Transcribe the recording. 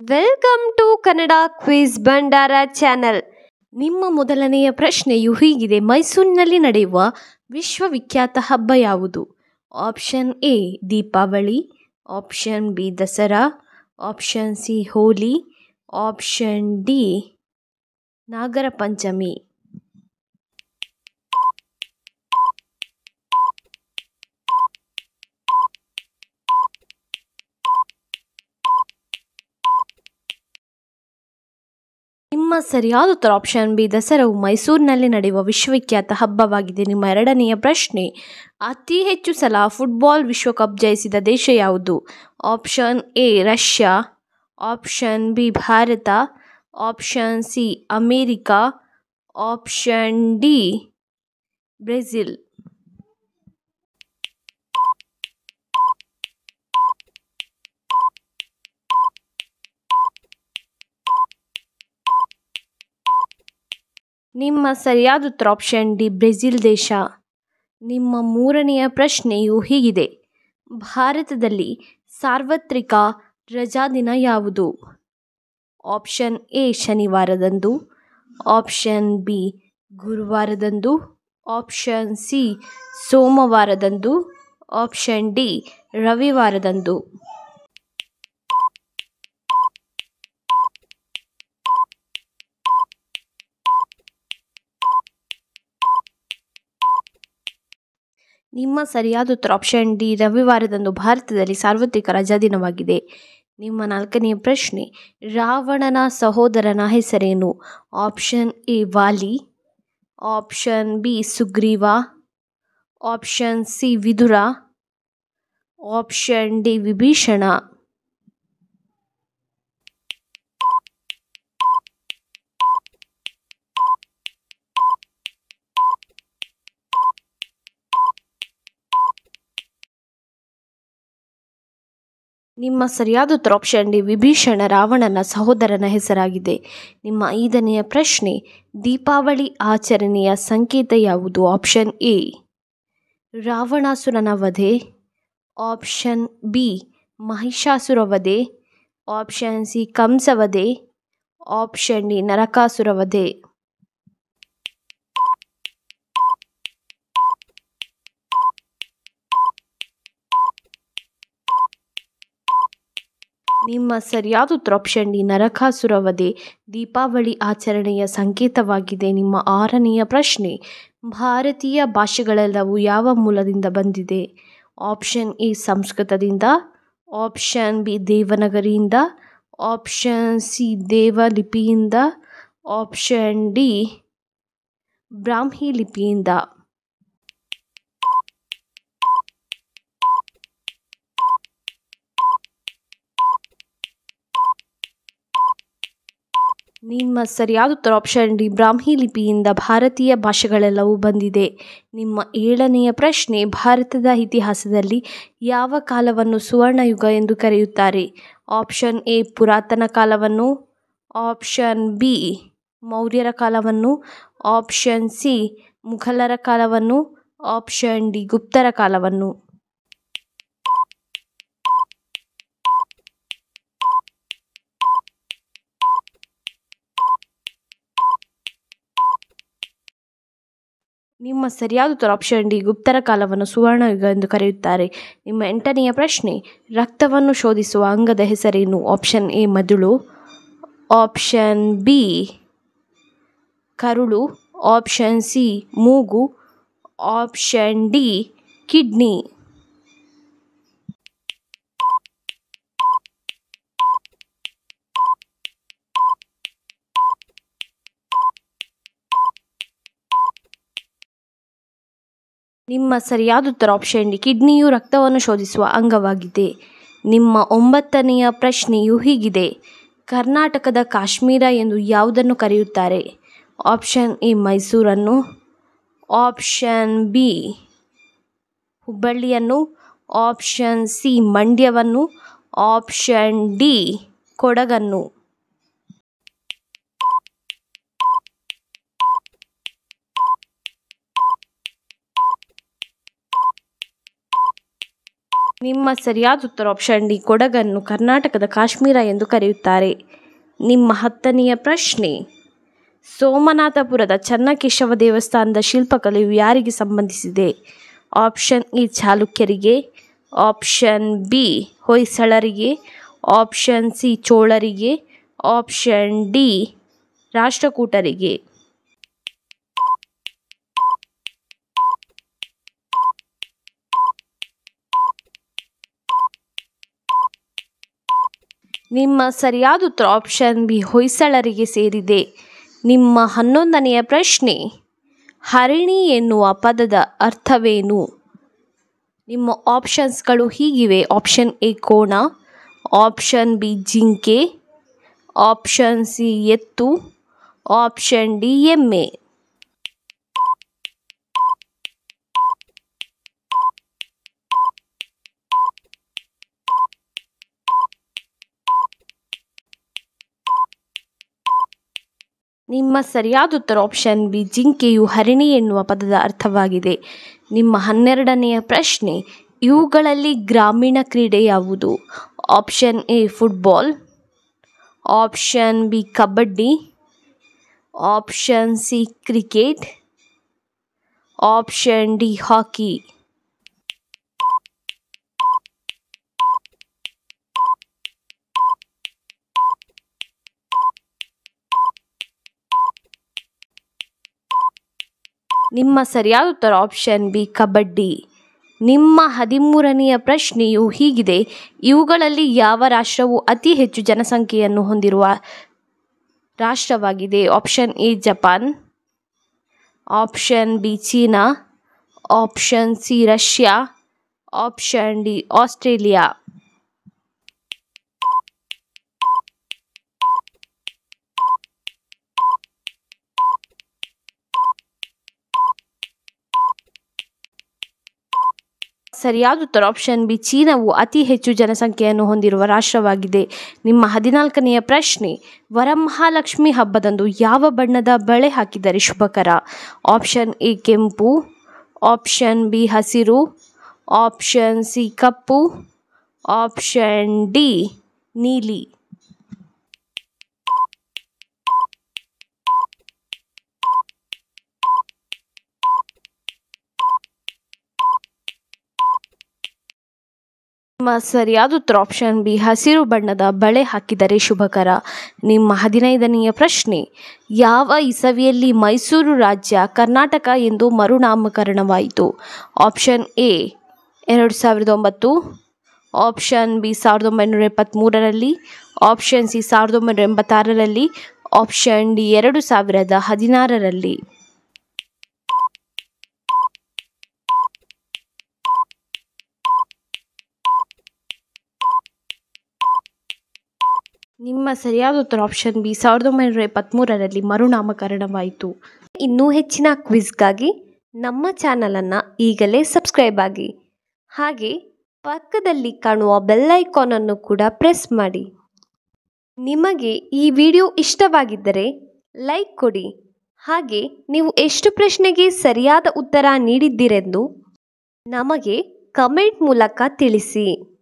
Welcome to Kannada quiz ಭಂಡಾರ channel. ನಿಮ್ಮ ಮೊದಲನೆಯ ಪ್ರಶ್ನೆಯು ಹೀಗಿದೆ: ಮೈಸೂರಿನಲ್ಲಿ ನಡೆಯುವ ವಿಶ್ವವಿಖ್ಯಾತ ಹಬ್ಬ ಯಾವುದು? Option A Deepavali, option B Dasara, option C Holi, option D Nagara Panchami. ನಿಮ್ಮ ಸರಿಯಾದ ಉತ್ತರ ಆಪ್ಷನ್ ಬಿ ದಸರಾವು ಮೈಸೂರಿನಲ್ಲಿ ನಡೆಯುವ ವಿಶ್ವವಿಖ್ಯಾತ ಹಬ್ಬವಾಗಿದೆ. ನಿಮ್ಮ ಎರಡನೆಯ ಪ್ರಶ್ನೆ: ಅತಿ ಹೆಚ್ಚು ಸಲ ಫುಟ್ಬಾಲ್ ವಿಶ್ವಕಪ್ ಜಯಿಸಿದ ದೇಶ ಯಾವುದು? Option A Russia, option B Bharat, option C America, option D Brazil. ನಿಮ್ಮ ಸರಿಯಾದ ಉತ್ತರ ಆಪ್ಷನ್ ಡಿ ಬ್ರೆಜಿಲ್ ದೇಶ. ನಿಮ್ಮ ಮೂರನೆಯ ಪ್ರಶ್ನೆಯು ಹೀಗಿದೆ: ಭಾರತದಲ್ಲಿ ಸಾರ್ವತ್ರಿಕ ರಜಾದಿನ ಯಾವುದು? ಆಪ್ಷನ್ ಎ ಶನಿವಾರದಂದು, ಆಪ್ಷನ್ ಬಿ ಗುರುವಾರದಂದು, ಆಪ್ಷನ್ ಸಿ ಸೋಮವಾರದಂದು, ಆಪ್ಷನ್ ಡಿ ರವಿವಾರದಂದು. ನಿಮ್ಮ ಸರಿಯಾದ ಉತ್ತರ ಆಪ್ಷನ್ ಡಿ ರವಿವಾರದಂದು ಭಾರತದಲ್ಲಿ ಸಾರ್ವತ್ರಿಕ ರಜಾದಿನವಾಗಿದೆ. ನಿಮ್ಮ ನಾಲ್ಕನೆಯ ಪ್ರಶ್ನೆ: ರಾವಣನ ಸಹೋದರನ ಹೆಸರೇನು? Option A Vali, option B Sugriva, option C Vidura, option D Vibhishana. ನಿಮ್ಮ ಸರಿಯಾದ ಉತ್ತರ ಆಪ್ಷನ್ ಡಿ ವಿಭೀಷಣ ರಾವಣನ ಸಹೋದರನ ಹೆಸರಾಗಿದೆ. ನಿಮ್ಮ ಐದನೆಯ ಪ್ರಶ್ನೆ: ದೀಪಾವಳಿ ಆಚರಣೆಯ ಸಂಕೇತ ಯಾವುದು? ಆಪ್ಷನ್ ಎ ರಾವಣಾಸುರನ ವಧೆ, ಆಪ್ಷನ್ ಬಿ ಮಹಿಷಾಸುರ ವಧೆ, ಆಪ್ಷನ್ ಸಿ ಕಂಸ ವಧೆ, ಆಪ್ಷನ್ ಡಿ ನರಕಾಸುರ ವಧೆ. ನಿಮ್ಮ ಸರಿಯಾದ ಉತ್ತರ ಆಪ್ಷನ್ ಡಿ ನರಕಾಸುರ ವಧೆ ದೀಪಾವಳಿ ಆಚರಣೆಯ ಸಂಕೇತವಾಗಿದೆ. ನಿಮ್ಮ ಆರನೆಯ ಪ್ರಶ್ನೆ: ಭಾರತೀಯ ಭಾಷೆಗಳೆಲ್ಲವೂ ಯಾವ ಮೂಲದಿಂದ ಬಂದಿದೆ? ಆಪ್ಷನ್ ಎ ಸಂಸ್ಕೃತದಿಂದ, ಆಪ್ಷನ್ ಬಿ ದೇವನಾಗರಿಯಿಂದ, ಆಪ್ಷನ್ ಸಿ ದೇವಲಿಪಿಯಿಂದ, ಆಪ್ಷನ್ ಡಿ ಬ್ರಾಹ್ಮಿ ಲಿಪಿಯಿಂದ. ನಿಮ್ಮ ಸರಿಯಾದ ಉತ್ತರ ಆಪ್ಷನ್ ಡಿ ಬ್ರಾಹ್ಮಿ ಲಿಪಿಯಿಂದ ಭಾರತೀಯ ಭಾಷೆಗಳೆಲ್ಲವೂ ಬಂದಿದೆ. ನಿಮ್ಮ ಏಳನೆಯ ಪ್ರಶ್ನೆ: ಭಾರತದ ಇತಿಹಾಸದಲ್ಲಿ ಯಾವ ಕಾಲವನ್ನು ಸುವರ್ಣಯುಗ ಎಂದು ಕರೆಯುತ್ತಾರೆ? ಆಪ್ಷನ್ ಎ ಪುರಾತನ ಕಾಲವನ್ನು, ಆಪ್ಷನ್ ಬಿ ಮೌರ್ಯರ ಕಾಲವನ್ನು, ಆಪ್ಷನ್ ಸಿ ಮುಘಲರ ಕಾಲವನ್ನು, ಆಪ್ಷನ್ ಡಿ ಗುಪ್ತರ ಕಾಲವನ್ನು. ನಿಮ್ಮ ಸರಿಯಾದ ಉತ್ತರ ಆಪ್ಷನ್ ಡಿ ಗುಪ್ತರ ಕಾಲವನ್ನು ಸುವರ್ಣಯುಗ ಎಂದು ಕರೆಯುತ್ತಾರೆ. ನಿಮ್ಮ ಎಂಟನೆಯ ಪ್ರಶ್ನೆ: ರಕ್ತವನ್ನು ಶೋಧಿಸುವ ಅಂಗದ ಹೆಸರೇನು? ಆಪ್ಷನ್ ಎ ಮೆದುಳು, ಆಪ್ಷನ್ ಬಿ ಕರುಳು, ಆಪ್ಷನ್ ಸಿ ಮೂಗು, ಆಪ್ಷನ್ ಡಿ ಕಿಡ್ನಿ. ನಿಮ್ಮ ಸರಿಯಾದ ಉತ್ತರ ಆಪ್ಷನ್ ಡಿ ಕಿಡ್ನಿಯು ರಕ್ತವನ್ನು ಶೋಧಿಸುವ ಅಂಗವಾಗಿದೆ. ನಿಮ್ಮ ಒಂಬತ್ತನೆಯ ಪ್ರಶ್ನೆಯು ಹೀಗಿದೆ: ಕರ್ನಾಟಕದ ಕಾಶ್ಮೀರ ಎಂದು ಯಾವುದನ್ನು ಕರೆಯುತ್ತಾರೆ? ಆಪ್ಷನ್ ಎ ಮೈಸೂರನ್ನು, ಆಪ್ಷನ್ ಬಿ ಹುಬ್ಬಳ್ಳಿಯನ್ನು, ಆಪ್ಷನ್ ಸಿ ಮಂಡ್ಯವನ್ನು, ಆಪ್ಷನ್ ಡಿ ಕೊಡಗನ್ನು. ನಿಮ್ಮ ಸರಿಯಾದ ಉತ್ತರ ಆಪ್ಷನ್ ಡಿ, ಕೊಡಗನ್ನು ಕರ್ನಾಟಕದ ಕಾಶ್ಮೀರ ಎಂದು ಕರೆಯುತ್ತಾರೆ. ನಿಮ್ಮ 10ನೆಯ ಪ್ರಶ್ನೆ, ಸೋಮನಾಥಪುರದ ಚನ್ನಕೇಶವ ದೇವಸ್ಥಾನದ ಶಿಲ್ಪಕಲೆಯು ಯಾರಿಗೆ ಸಂಬಂಧಿಸಿದೆ? ಆಪ್ಷನ್ ಎ ಚಾಲುಕ್ಯರಿಗೆ, ಆಪ್ಷನ್ ಬಿ ಹೊಯ್ಸಳರಿಗೆ, ಆಪ್ಷನ್ ಸಿ ಚೋಳರಿಗೆ, ಆಪ್ಷನ್ ಡಿ ರಾಷ್ಟ್ರಕೂಟರಿಗೆ. ನಿಮ್ಮ ಸರಿಯಾದ ಉತ್ತರ ಆಪ್ಷನ್ ಬಿ ಹೊಯ್ಸಳರಿಗೆ ಸೇರಿದೆ. ನಿಮ್ಮ 11ನೆಯ ಪ್ರಶ್ನೆ, ಹರಿಣಿ ಎನ್ನುವ ಪದದ ಅರ್ಥವೇನು? ನಿಮ್ಮ ಆಪ್ಷನ್ಸ್ಗಳು ಹೀಗಿವೆ. ಆಪ್ಷನ್ ಎ ಕೋಣ, ಆಪ್ಷನ್ ಬಿ ಜಿಂಕೆ, ಆಪ್ಷನ್ ಸಿ ಎತ್ತು, ಆಪ್ಷನ್ ಡಿ ಎಮ್ಮೆ. ನಿಮ್ಮ ಸರಿಯಾದ ಉತ್ತರ ಆಪ್ಷನ್ ಬಿ ಜಿಂಕೆಯು ಹರಿಣಿ ಎನ್ನುವ ಪದದ ಅರ್ಥವಾಗಿದೆ. ನಿಮ್ಮ 12ನೆಯ ಪ್ರಶ್ನೆ, ಇವುಗಳಲ್ಲಿ ಗ್ರಾಮೀಣ ಕ್ರೀಡೆ ಯಾವುದು? Option A football, option B kabaddi, option C cricket, option D hockey. ನಿಮ್ಮ ಸರಿಯಾದ ಉತ್ತರ ಆಪ್ಷನ್ ಬಿ ಕಬಡ್ಡಿ. ನಿಮ್ಮ 13ನೆಯ ಪ್ರಶ್ನೆಯು ಹೀಗಿದೆ. ಇವುಗಳಲ್ಲಿ ಯಾವ ರಾಷ್ಟ್ರವು ಅತಿ ಹೆಚ್ಚು ಜನಸಂಖ್ಯೆಯನ್ನು ಹೊಂದಿರುವ ರಾಷ್ಟ್ರವಾಗಿದೆ? Option A Japan, option B China, option C Russia, option D Australia. ಸರಿಯಾದ ಉತ್ತರ ಆಪ್ಷನ್ ಬಿ ಚೀನಾವು ಅತಿ ಹೆಚ್ಚು ಜನಸಂಖ್ಯೆಯನ್ನು ಹೊಂದಿರುವ ರಾಷ್ಟ್ರವಾಗಿದೆ. ನಿಮ್ಮ 14ನೆಯ ಪ್ರಶ್ನೆ, ವರಮಹಾಲಕ್ಷ್ಮಿ ಹಬ್ಬದಂದು ಯಾವ ಬಣ್ಣದ ಬಳೆ ಹಾಕಿದರೆ ಶುಭಕರ? ಆಪ್ಷನ್ ಎ ಕೆಂಪು, ಆಪ್ಷನ್ ಬಿ ಹಸಿರು, ಆಪ್ಷನ್ ಸಿ ಕಪ್ಪು, ಆಪ್ಷನ್ ಡಿ ನೀಲಿ. ನಿಮ್ಮ ಸರಿಯಾದ ಉತ್ತರ ಆಪ್ಷನ್ ಬಿ ಹಸಿರು ಬಣ್ಣದ ಬಳೆ ಹಾಕಿದರೆ ಶುಭಕರ. ನಿಮ್ಮ 15ನೆಯ ಪ್ರಶ್ನೆ, ಯಾವ ಇಸವಿಯಲ್ಲಿ ಮೈಸೂರು ರಾಜ್ಯ ಕರ್ನಾಟಕ ಎಂದು ಮರುನಾಮಕರಣವಾಯಿತು? ಆಪ್ಷನ್ ಎ 2009, ಆಪ್ಷನ್ ಬಿ 1973ರಲ್ಲಿ, ಆಪ್ಷನ್ ಸಿ 1986ರಲ್ಲಿ, ಆಪ್ಷನ್ ಡಿ 2016ರಲ್ಲಿ. ನಿಮ್ಮ ಸರಿಯಾದ ಉತ್ತರ ಆಪ್ಷನ್ ಬಿ 1973ರಲ್ಲಿ ಮರುನಾಮಕರಣವಾಯಿತು. ಇನ್ನೂ ಹೆಚ್ಚಿನ ಕ್ವಿಜ್ಗಾಗಿ ನಮ್ಮ ಚಾನಲನ್ನು ಈಗಲೇ ಸಬ್ಸ್ಕ್ರೈಬ್ ಆಗಿ, ಹಾಗೆ ಪಕ್ಕದಲ್ಲಿ ಕಾಣುವ ಬೆಲ್ ಐಕಾನನ್ನು ಕೂಡ ಪ್ರೆಸ್ ಮಾಡಿ. ನಿಮಗೆ ಈ ವಿಡಿಯೋ ಇಷ್ಟವಾಗಿದ್ದರೆ ಲೈಕ್ ಕೊಡಿ, ಹಾಗೆ ನೀವು ಎಷ್ಟು ಪ್ರಶ್ನೆಗೆ ಸರಿಯಾದ ಉತ್ತರ ನೀಡಿದ್ದೀರೆಂದು ನಮಗೆ ಕಮೆಂಟ್ ಮೂಲಕ ತಿಳಿಸಿ.